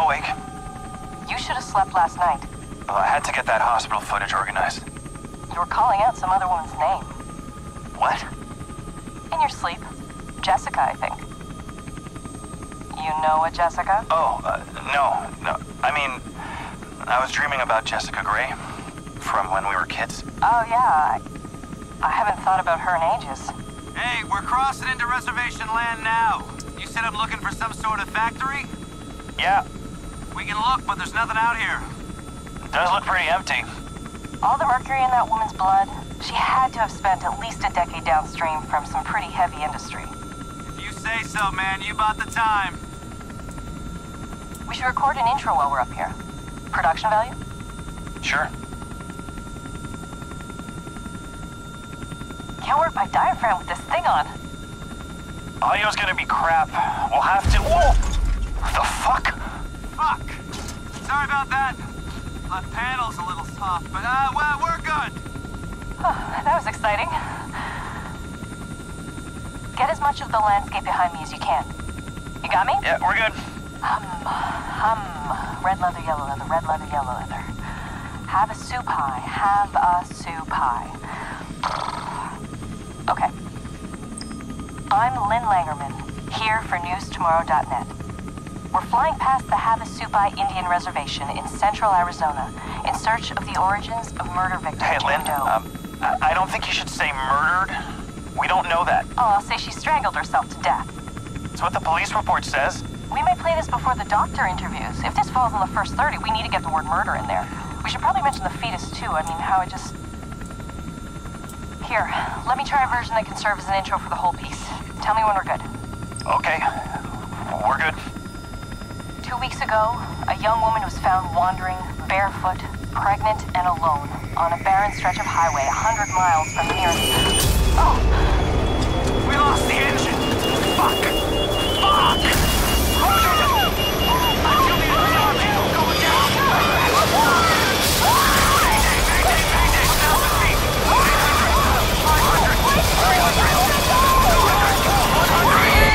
awake. You should have slept last night. Well, I had to get that hospital footage organized. You were calling out some other woman's name. What? In your sleep. Jessica, I think. You know a Jessica? Oh, no. I mean, I was dreaming about Jessica Gray from when we were kids. Oh, yeah. I haven't thought about her in ages. Hey, we're crossing into reservation land now. You said I'm looking for some sort of factory? Yeah, We can look, but there's nothing out here. it does look pretty empty. All the mercury in that woman's blood, she had to have spent at least a decade downstream from some pretty heavy industry. If you say so, man, you bought the time. We should record an intro while we're up here. Production value? Sure. Can't work my diaphragm with this thing on. Audio's gonna be crap. We'll have to... Whoa! What the fuck? Fuck! Sorry about that. Left panel's a little soft, but well, we're good. That was exciting. Get as much of the landscape behind me as you can. You got me? Yeah, we're good. Red leather, yellow leather, red leather, yellow leather. Have a soup pie, have a soup pie. Okay. I'm Lynn Langerman, here for newstomorrow.net. We're flying past the Havasupai Indian Reservation in central Arizona in search of the origins of murder victim Hey, Lynn, Jane Doe. I don't think you should say murdered. We don't know that. Oh, I'll say she strangled herself to death. It's what the police report says. We may play this before the doctor interviews. If this falls in the first 30, we need to get the word murder in there. We should probably mention the fetus, too. I mean, how it just... Here, let me try a version that can serve as an intro for the whole piece. Tell me when we're good. Okay, we're good. 2 weeks ago, a young woman was found wandering, barefoot, pregnant, and alone on a barren stretch of highway 100 miles from the nearest... Oh! We lost the engine. Fuck! Fuck! Going down! Mayday! Now the feet! 500! 300! 100!